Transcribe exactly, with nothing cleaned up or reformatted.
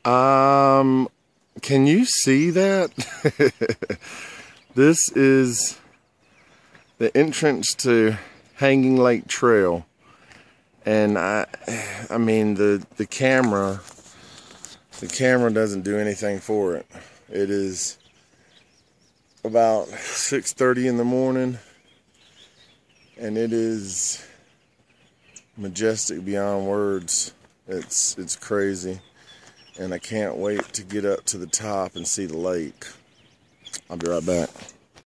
Um, can you see that? This is the entrance to Hanging Lake Trail. And I, I mean, the, the camera, the camera doesn't do anything for it. It is about six thirty in the morning, and it is majestic beyond words. It's, it's crazy. And I can't wait to get up to the top and see the lake. I'll be right back.